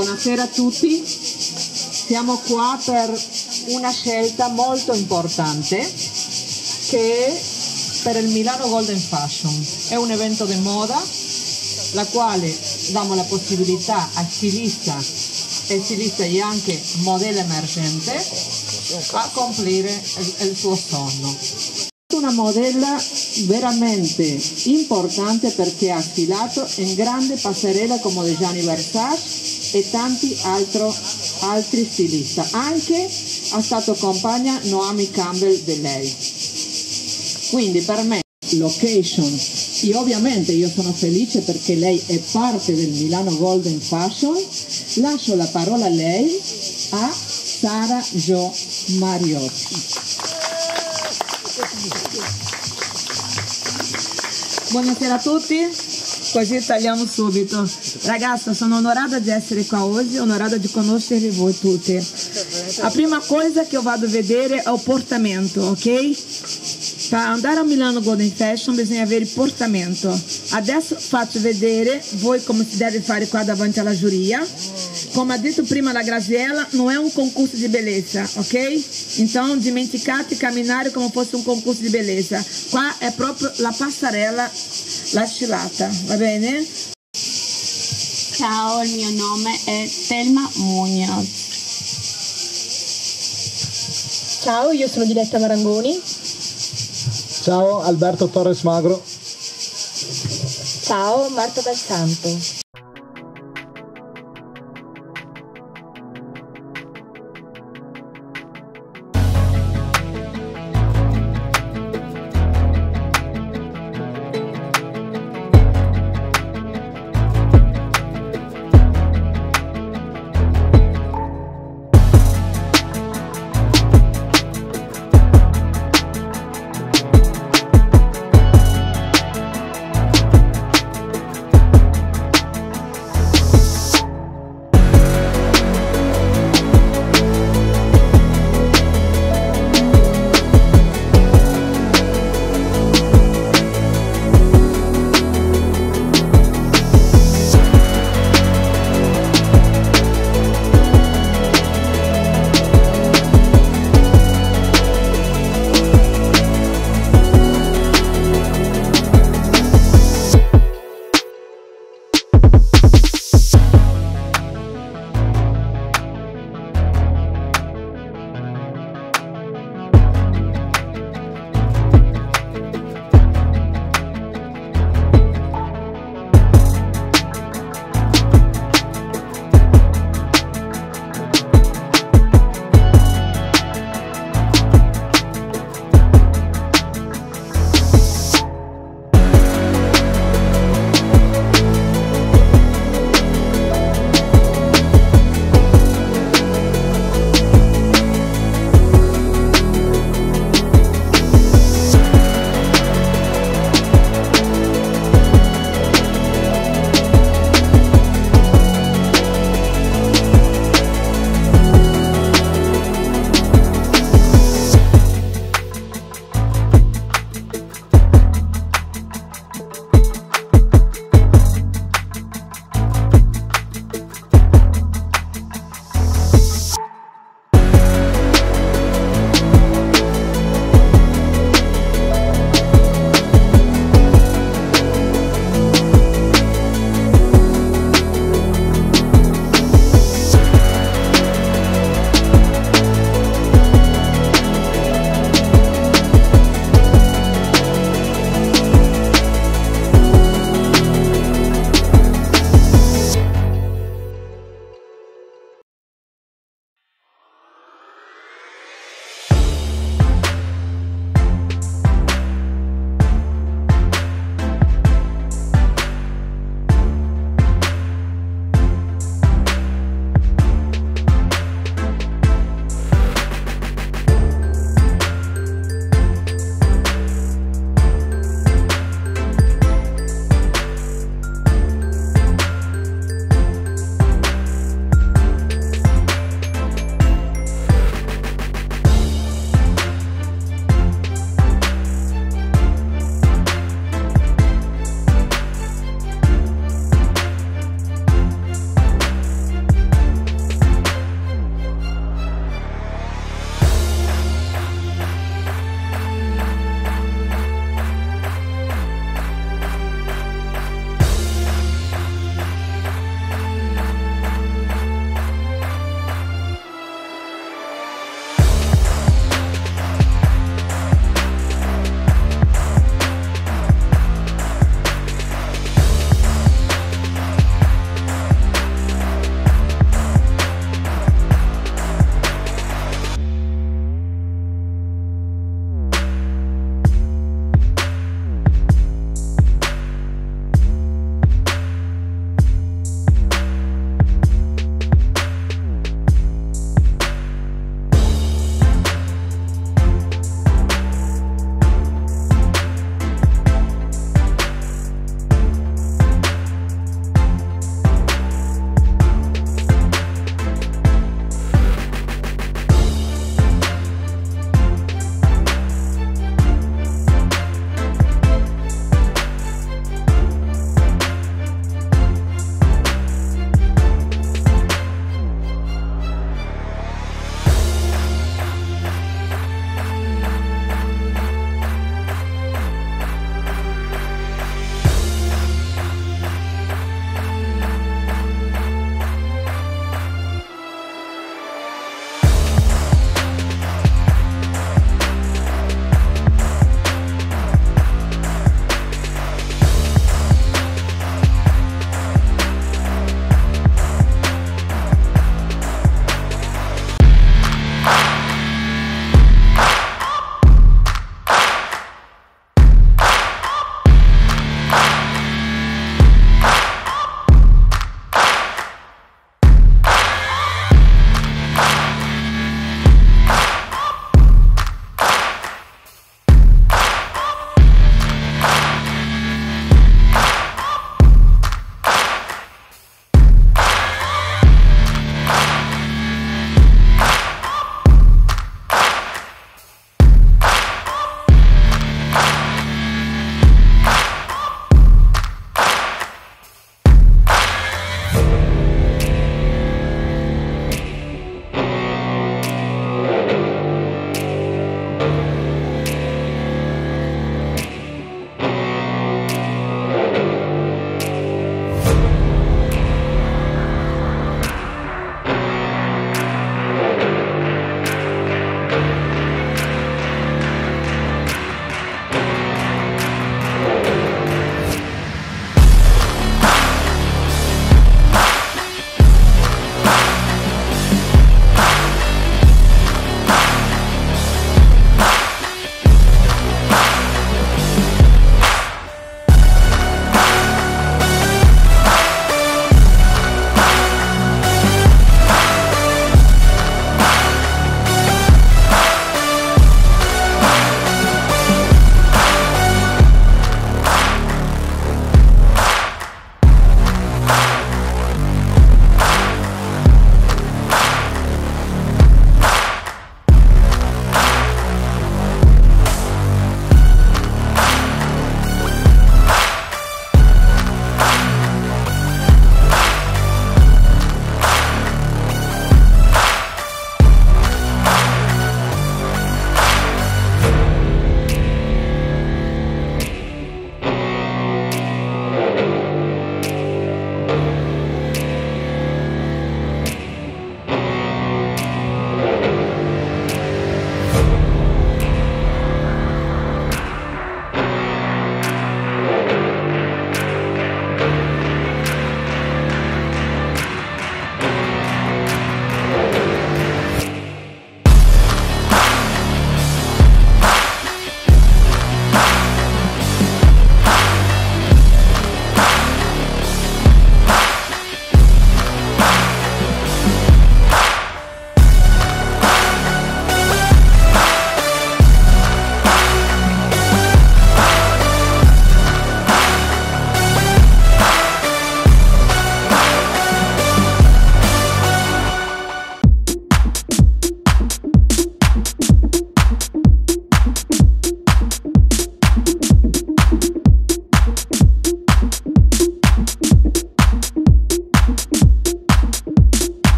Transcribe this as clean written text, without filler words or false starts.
Buonasera a tutti, siamo qua per una scelta molto importante che è per il Milano Golden Fashion. È un evento di moda, la quale diamo la possibilità a stilista e anche modello emergente a compiere il suo sogno. Una modella veramente importante perché ha sfilato in grande passerella come di Gianni Versace e tanti altri stilisti. Anche ha stato compagna Naomi Campbell di lei. Quindi per me location, e ovviamente io sono felice perché lei è parte del Milano Golden Fashion. Lascio la parola a lei, a Sara Jo Mariotti. Buonasera a tutti, così tagliamo subito. Ragazza, sono onorata di essere qua oggi, onorata di conoscere voi tutti. La prima cosa che io vado a vedere è il portamento, ok? Per andare a Milano Golden Fashion bisogna avere il portamento. Adesso faccio vedere voi come si deve fare qua davanti alla giuria. Come ha detto prima la Graziella, non è un concorso di bellezza, ok? Então dimenticate camminare come fosse un concorso di bellezza. Qua è proprio la passarella, la sfilata, va bene? Ciao, il mio nome è Thelma Munoz. Ciao, io sono Diletta Marangoni. Ciao, Alberto Torres Magro. Ciao, Marta Dal Santo.